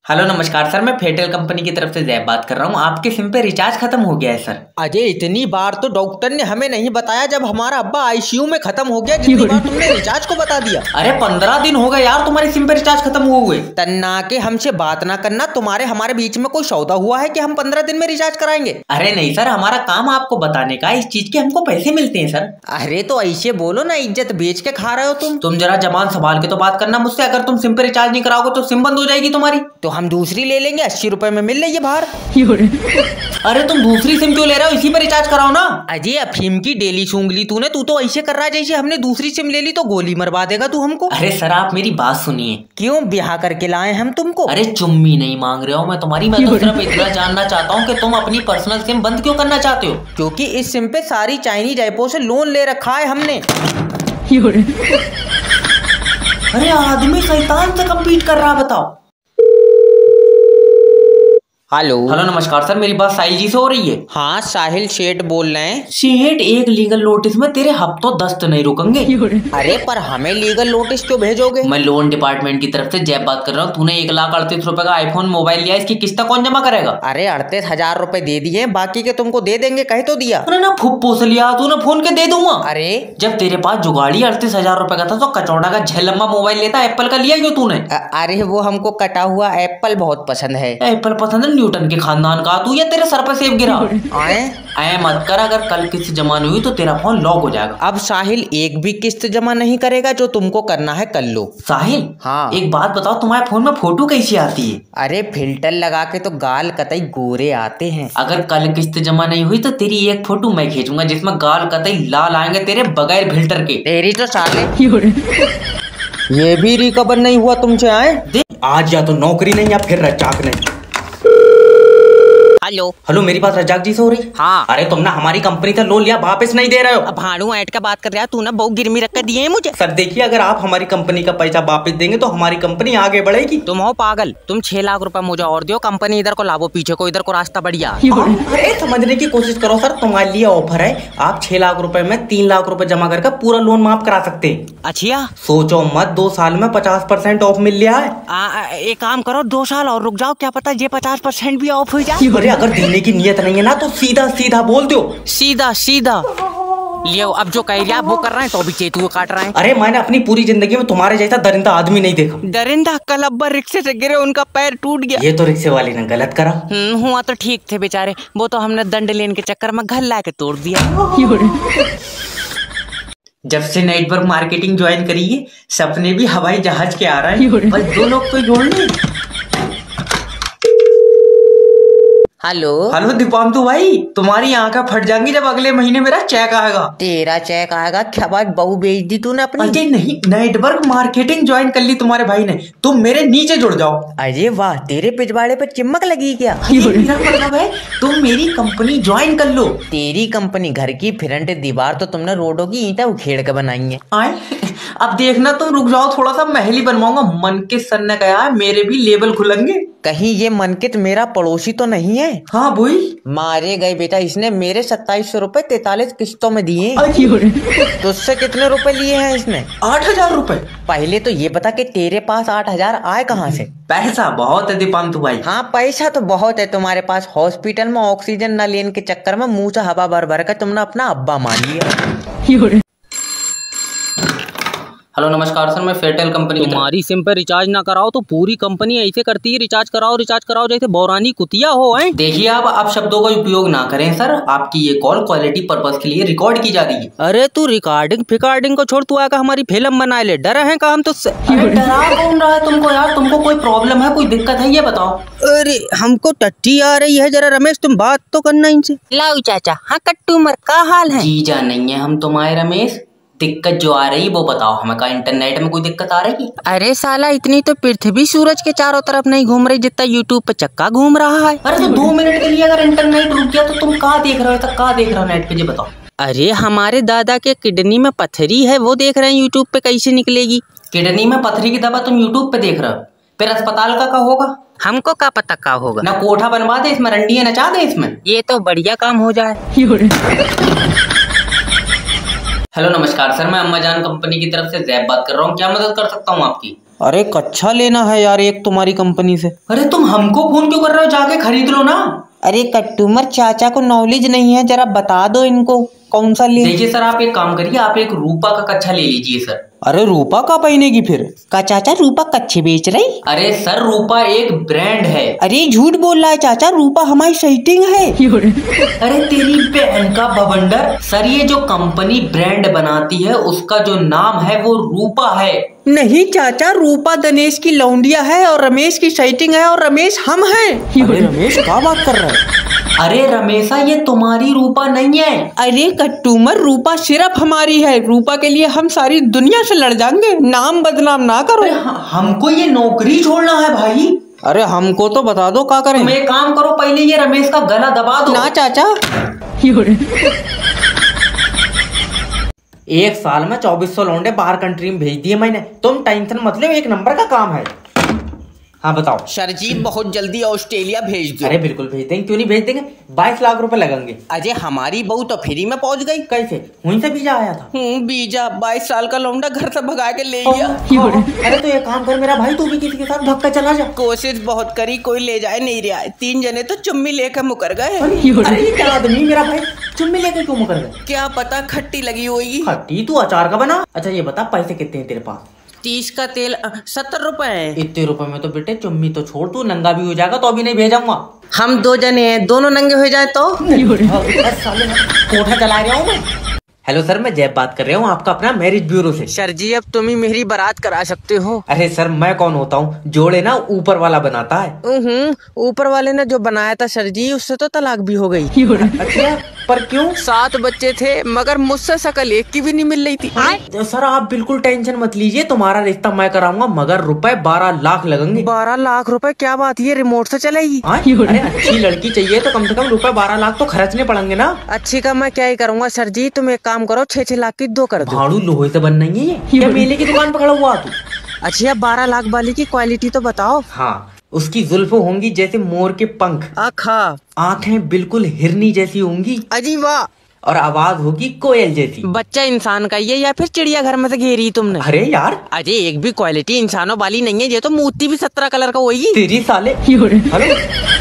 Hello नमस्कार sir, मैं फेटेल कंपनी की तरफ से जैब बात कर रहा हूँ। आपके सिम पे रिचार्ज खत्म हो गया है सर। अजय, इतनी बार तो डॉक्टर ने हमें नहीं बताया जब हमारा अब्बा आईसीयू में खत्म हो गया, जितनी बार तुमने रिचार्ज को बता दिया। अरे 15 दिन हो गए यार तुम्हारी सिम पे रिचार्ज खत्म हुए। तन्ना के हमसे बात ना करना। तुम्हारे हमारे बीच में कोई सौदा हुआ है कि हम 15 दिन में रिचार्ज कराएंगे? अरे नहीं सर, हमारा काम आपको बताने का, इस चीज के हमको पैसे मिलते हैं सर। अरे तो ऐसे बोलो ना, इज्जत बेच के खा रहे हो तुम जरा जबान संभाल के तो बात करना मुझसे। अगर तुम सिम पे रिचार्ज नहीं कराओगे तो सिम बंद हो जाएगी तुम्हारी। तो हम दूसरी ले लेंगे, 80 रुपए में मिल रही है बाहर। अरे तुम दूसरी सिम क्यों ले रहे हो, इसी पे रिचार्ज कराओ ना। अजय, अफीम की डेली सूंघ ली तूने। तू तो ऐसे कर रहा है जैसे हमने दूसरी सिम ले ली तो गोली मरवा देगा तू हमको। अरे सर आप मेरी बात सुनिए। क्यों ब्याह करके लाए हम तुमको? अरे चुम्मी नहीं मांग रहे हो मैं तुम्हारी, मैं तो सिर्फ इतना जानना चाहता हूँ कि तुम अपनी पर्सनल सिम बंद क्यों करना चाहते हो। क्योंकि इस सिम पे सारी चाइनीज ऐपों से लोन ले रखा है हमने। अरे आदमी शैतान से कम्पीट कर रहा, बताओ। हेलो हेलो नमस्कार सर, मेरी बात साहिल जी से हो रही है? हाँ, साहिल शेठ बोल रहे हैं। शेठ, एक लीगल नोटिस में तेरे हफ्तों दस्त नहीं रुकेंगे। अरे पर हमें लीगल नोटिस क्यों भेजोगे? मैं लोन डिपार्टमेंट की तरफ से जैब बात कर रहा हूँ। तूने 1,38,000 रुपए का आईफोन मोबाइल लिया, इसकी किस्त कौन जमा करेगा? अरे 38,000 रुपए दे दिए, बाकी के तुमको दे देंगे, कह तो दिया। अरे ना फुप्पो से लिया तूने फोन के दे दूंगा। अरे जब तेरे पास जुगाड़ी 38,000 रुपए का था तो कचौड़ा का झलम्बा मोबाइल लेता, एप्पल का लिया क्यों तूने? अरे वो हमको कटा हुआ एप्पल बहुत पसंद है। एप्पल पसंद है? न्यूटन के खानदान का तू, या तेरे सर पर सेब गिरा? आए मत कर, अगर कल किस्त जमा नहीं हुई तो तेरा फोन लॉक हो जाएगा। अब साहिल एक भी किस्त जमा नहीं करेगा, जो तुमको करना है कर लो। साहिल, हाँ एक बात बताओ, तुम्हारे फोन में फोटो कैसी आती है? अरे फिल्टर लगा के तो गाल कतई गोरे आते हैं। अगर कल किस्त जमा नहीं हुई तो तेरी एक फोटो मैं खींचूंगा जिसमें गाल कतई लाल आएंगे तेरे बगैर फिल्टर के। तेरी तो साले ये भी रिकवर नहीं हुआ तुमसे? आए देख, आज या तो नौकरी नहीं या फिर रजाक नहीं। हेलो हेलो, मेरी बात रजाक जी से हो रही? हाँ। अरे तुम ना हमारी कंपनी से लोन लिया, वापस नहीं दे रहे हो। अब भाड़ू ऐट का बात कर रहा है तू ना, बहुत गिरमी रख कर दिए है मुझे। सर देखिए, अगर आप हमारी कंपनी का पैसा वापस देंगे तो हमारी कंपनी आगे बढ़ेगी। तुम हो पागल? तुम 6 लाख रुपए मुझे और दो, कंपनी इधर को लाभो, पीछे को इधर को रास्ता बढ़िया। अरे समझने की कोशिश करो सर, तुम्हारे लिए ऑफर है। आप 6 लाख रुपए में 3 लाख रुपए जमा करके पूरा लोन माफ करा सकते हैं। अच्छा, सोचो मत, 2 साल में 50% ऑफ मिल रहा है। एक काम करो, 2 साल और रुक जाओ, क्या पता ये 50% भी ऑफ हो जाए। अरे अगर देने की नियत नहीं है ना तो सीधा सीधा बोल दो। सीधा सीधा लियो। अब जो कह रहा वो कर रहे हैं तो भी चेतुए काट रहे हैं। अरे मैंने अपनी पूरी जिंदगी में तुम्हारे जैसा दरिंदा आदमी नहीं देखा। दरिंदा? कल अब्बा रिक्शे से गिरे, उनका पैर टूट गया। ये तो रिक्शे वाले ने गलत करा। हुआ तो ठीक थे बेचारे, वो तो हमने दंड लेने के चक्कर में घर ला के तोड़ दिया। जब से नेटवर्क मार्केटिंग ज्वाइन करी है, सपने भी हवाई जहाज के आ रहे हैं। बस 2 लोग तो जोड़ने। हेलो हेलो दीपांतु भाई, तुम्हारी आंखें फट जाएंगी जब अगले महीने मेरा चेक आएगा। तेरा चेक आएगा? क्या बात, बहू बेच दी तूने अपनी? अजय नहीं, नेटवर्क मार्केटिंग ज्वाइन कर ली तुम्हारे भाई ने, तुम मेरे नीचे जुड़ जाओ। अरे वाह, तेरे पिछवाड़े पे चिमक लगी क्या? मेरा मतलब है तुम मेरी कंपनी ज्वाइन कर लो। तेरी कंपनी घर की फ्रंट दीवार तो तुमने रोडों की ईंटें उखेड़ के बनाई है। आए अब देखना, तुम रुक जाओ थोड़ा सा, महल ही बनवाऊंगा। मनकित सर ने कहा है मेरे भी लेवल खुलेंगे। कहीं ये मनकित मेरा पड़ोसी तो नहीं है? हाँ बोई, मारे गए बेटा, इसने मेरे 2700 रुपए 43 किस्तों में दिए। तुझसे कितने रुपए लिए हैं इसने? 8,000 रुपए। पहले तो ये बता कि तेरे पास 8,000 आए कहाँ से? पैसा बहुत है दीपांतु भाई। हाँ पैसा तो बहुत है तुम्हारे पास। हॉस्पिटल में ऑक्सीजन न लेने के चक्कर में मुंह से हवा भर भर कर तुमने अपना अब्बा मान लिया। हेलो नमस्कार सर, मैं फेटेल कंपनी। तुम्हारी सिम पे रिचार्ज ना कराओ तो पूरी कंपनी ऐसे करती है, रिचार्ज कराओ जैसे बौरानी कुतिया हो। हैं? देखिए आप शब्दों का उपयोग ना करें सर, आपकी ये कॉल क्वालिटी पर्पस के लिए रिकॉर्ड की जा रही है। अरे तू रिकॉर्डिंग को छोड़, तू आकर हमारी फिल्म बना ले। डर है का हम तो? डरा कौन रहा है तुमको यार? तुमको कोई प्रॉब्लम है, कोई दिक्कत है, ये बताओ। अरे हमको टट्टी आ रही है, जरा रमेश तुम बात तो करना इनसे। लाओ चाचा। हाँ कट्टू मर, का हाल है? जीजा नहीं है हम तुम्हारे रमेश, दिक्कत जो आ रही वो बताओ हमें। का इंटरनेट में कोई दिक्कत आ रही? अरे साला, इतनी तो पृथ्वी सूरज के चारों तरफ नहीं घूम रही जितना यूट्यूब पे चक्का घूम रहा है। अरे तो 2 मिनट के लिए अगर इंटरनेट रुक गया तो तुम कहाँ देख रहे हो? तक कहाँ देख रहे हो नेट पे, ये बताओ। अरे हमारे दादा के किडनी में पथरी है, वो देख रहे हैं यूट्यूब पे कैसे निकलेगी। किडनी में पथरी की दवा तुम यूट्यूब पे देख रहे हो? फिर अस्पताल का होगा? हमको क्या पता का होगा। ना कोठा बनवा दे इसमें, रंडियां नचा दे इसमें। ये तो बढ़िया काम हो जाए। हेलो नमस्कार सर, मैं अम्माजान कंपनी की तरफ से जैब बात कर रहा हूँ। क्या मदद कर सकता हूँ आपकी? अरे कच्छा लेना है यार एक तुम्हारी कंपनी से। अरे तुम हमको फोन क्यों कर रहे हो, जाके खरीद लो ना। अरे कस्टमर चाचा को नॉलेज नहीं है, जरा बता दो इनको कौन सा ले। देखिए सर, आप एक काम करिए, आप एक रूपा का कच्छा ले लीजिए सर। अरे रूपा का पहनेगी फिर? का चाचा रूपा कच्छे बेच रही? अरे सर, रूपा एक ब्रांड है। अरे झूठ बोल रहा है चाचा, रूपा हमारी सेटिंग है। अरे तेरी बहन का बवंडर, सर ये जो कंपनी ब्रांड बनाती है उसका जो नाम है वो रूपा है। नहीं चाचा, रूपा दिनेश की लौंडिया है और रमेश की सेटिंग है और रमेश हम हैं। अरे रमेश क्या बात कर रहा है? अरे रमेशा, ये तुम्हारी रूपा नहीं है। अरे कस्टमर, रूपा सिर्फ हमारी है। रूपा के लिए हम सारी दुनिया से लड़ जाएंगे, नाम बदनाम ना करो। हमको ये नौकरी छोड़ना है भाई। अरे हमको तो बता दो क्या करें। तुम एक काम करो, पहले ये रमेश का गला दबा दो। ना चाचा। एक साल में 2400 लौंडे बाहर कंट्री में भेज दिए मैंने। तुम टेंशन मत लो, एक नंबर का काम है। हाँ बताओ। सर जी बहुत जल्दी ऑस्ट्रेलिया भेज दो। अरे बिल्कुल भेज देंगे, क्यों नहीं भेज देंगे। 22 लाख रुपए लगेंगे। अजय हमारी बहू तो फ्री में पहुंच गई। कैसे? वहीं से वीजा आया था। वीजा 22 साल का लौंडा घर से भगा के ले गया। अरे तो एक काम कर मेरा भाई, तू भी किसी के साथ धक्का चला जा। कोशिश बहुत करी, कोई ले जाए नहीं रहा है। 3 जने तो चुम्मी लेकर मुकर गए। अरे ये क्या आदमी मेरा भाई, चुम्मी लेकर क्यों मुकर गए? क्या पता खट्टी लगी होगी। खट्टी? तू अचार का बना। अच्छा ये बता, पैसे कितने हैं तेरे पास? 30 का तेल 70 रुपए है। इतने रुपए में तो बेटे चुम्मी तो छोड़, तू नंगा भी हो जाएगा तो अभी नहीं भेजूंगा। हम 2 जने हैं, दोनों नंगे हो जाए तो। कोठा चला रहा हूँ मैं। हेलो सर, मैं जैब बात कर रहा हूँ, आपका अपना मैरिज ब्यूरो से। सर जी अब तुम ही मेरी बारात करा सकते हो। अरे सर मैं कौन होता हूँ, जोड़े ना ऊपर वाला बनाता है। ऊपर वाले ने जो बनाया था सर जी, उससे तो तलाक भी हो गई। अच्छा, पर क्यों? 7 बच्चे थे मगर मुझसे शकल एक की भी नहीं मिल रही थी। तो सर आप बिल्कुल टेंशन मत लीजिए, तुम्हारा रिश्ता मैं कराऊंगा, मगर रुपए 12 लाख लगेंगे। 12 लाख रुपए? क्या बात, ये रिमोट से चलेगी? अरे अच्छी लड़की चाहिए तो कम से कम रुपए 12 लाख तो खर्चने पड़ेंगे ना। अच्छी का मैं क्या ही करूँगा सर जी, तुम एक काम करो 6-6 लाख की 2 कर दो। भाड़ू लोहे से बन नहीं है ये, क्या मेले की दुकान पकड़ा हुआ तू? अच्छा 12 लाख वाली की क्वालिटी तो बताओ। हाँ, उसकी जुल्फ होंगी जैसे मोर के पंख, आंखें बिल्कुल हिरनी जैसी होंगी, अजी वाह, और आवाज होगी कोयल जैसी। बच्चा इंसान का ये या फिर चिड़िया घर में से घेरी तुमने? अरे यार अजय एक भी क्वालिटी इंसानों वाली नहीं है, ये तो मूर्ति भी 17 कलर का होगी। तेरी साले। हेलो,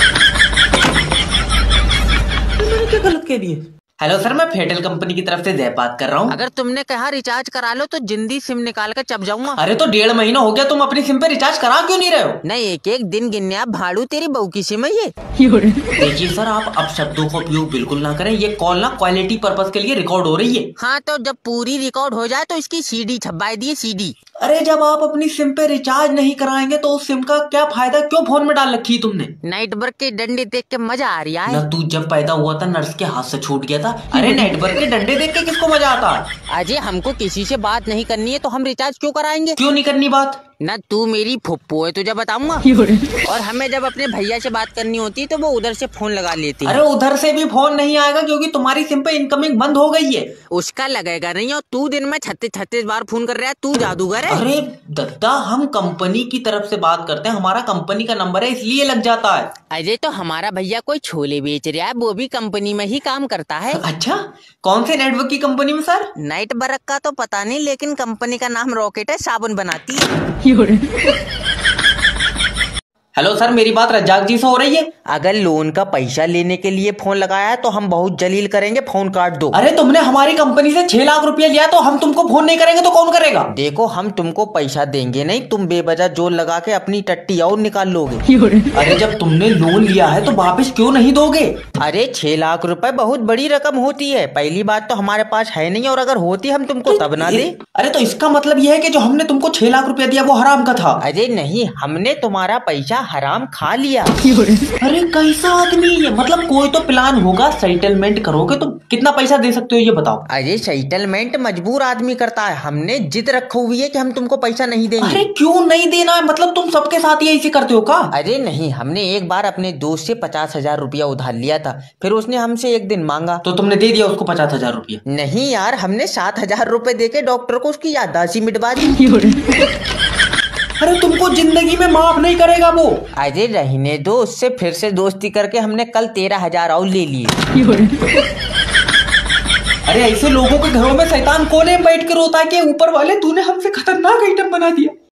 क्या गलत कह दिए? हेलो सर, मैं फेडरल कंपनी की तरफ से जय बात कर रहा हूँ। अगर तुमने कहा रिचार्ज करा लो तो जिंदी सिम निकाल कर चप जाऊंगा। अरे तो 1.5 महीना हो गया, तुम अपनी सिम पे रिचार्ज करा क्यों नहीं रहे हो? नहीं, एक दिन गिनने भाड़ू तेरी बहू की सिम है ये। देखिए सर, आप अब शब्दों का उपयोग बिल्कुल ना करें, ये कॉल ना क्वालिटी पर्पस के लिए रिकॉर्ड हो रही है। हाँ तो जब पूरी रिकॉर्ड हो जाए तो इसकी CD छपवा दिए, CD। अरे जब आप अपनी सिम पे रिचार्ज नहीं कराएंगे तो उस सिम का क्या फायदा, क्यों फोन में डाल रखी तुमने? नाइट वर्क के डंडे देख के मजा आ रहा है ना। तू जब पैदा हुआ था नर्स के हाथ से छूट गया था। अरे नाइट वर्क के डंडे देख के किसको मजा आता? अजय हमको किसी से बात नहीं करनी है तो हम रिचार्ज क्यों कराएंगे? क्यों नहीं करनी बात? ना तू मेरी फुप्पो है, तुझे बताऊंगा। और हमें जब अपने भैया से बात करनी होती तो वो उधर से फोन लगा लेती है। अरे उधर से भी फोन नहीं आएगा क्योंकि तुम्हारी सिम पे इनकमिंग बंद हो गई है। उसका लगेगा नहीं, और तू दिन में 36 बार फोन कर रहा है, तू जादूगर है। अरे दद्दा, हम कंपनी की तरफ से बात करते हैं, हमारा कंपनी का नंबर है इसलिए लग जाता है। अजय तो हमारा भैया कोई छोले बेच रहा है, वो भी कंपनी में ही काम करता है। अच्छा, कौन से नेटवर्क की कंपनी में सर? नाइट वर्क का तो पता नहीं, लेकिन कंपनी का नाम रॉकेट है, साबुन बनाती है। हेलो सर, मेरी बात रज्जाक जी से हो रही है? अगर लोन का पैसा लेने के लिए फोन लगाया है तो हम बहुत जलील करेंगे, फोन काट दो। अरे तुमने हमारी कंपनी से 6 लाख रुपया लिया तो हम तुमको फोन नहीं करेंगे तो कौन करेगा? देखो हम तुमको पैसा देंगे नहीं, तुम बेवजह जोर लगा के अपनी टट्टी और निकाल लोगे। अरे जब तुमने लोन लिया है तो वापस क्यों नहीं दोगे? अरे 6 लाख रुपए बहुत बड़ी रकम होती है। पहली बात तो हमारे पास है नहीं, और अगर होती हम तुमको तब ना दे। अरे तो इसका मतलब यह है कि जो हमने तुमको 6 लाख रुपया दिया वो हराम का था? अरे नहीं, हमने तुम्हारा पैसा हराम खा लिया। अरे कैसा आदमी है, मतलब कोई तो प्लान होगा, सेटलमेंट करोगे तो कितना पैसा दे सकते हो ये बताओ? अरे सेटलमेंट मजबूर आदमी करता है, हमने जिद रखी हुई है कि हम तुमको पैसा नहीं देंगे। अरे क्यों नहीं देना है, मतलब तुम सबके साथ ही ऐसे करते हो का? अरे नहीं, हमने एक बार अपने दोस्त से 50,000 रुपया उधार लिया था, फिर उसने हमसे एक दिन मांगा तो तुमने दे दिया उसको 50,000 रुपया? नहीं यार, हमने 7,000 रुपए देके डॉक्टर को उसकी याददाश्त मिटवा दी। अरे तुमको जिंदगी में माफ नहीं करेगा वो। अरे रहने दो, उससे फिर से दोस्ती करके हमने कल 13,000 और ले लिए। अरे ऐसे लोगों के घरों में शैतान कोने में बैठ कर रोता है कि ऊपर वाले तूने हमसे खतरनाक आइटम बना दिया।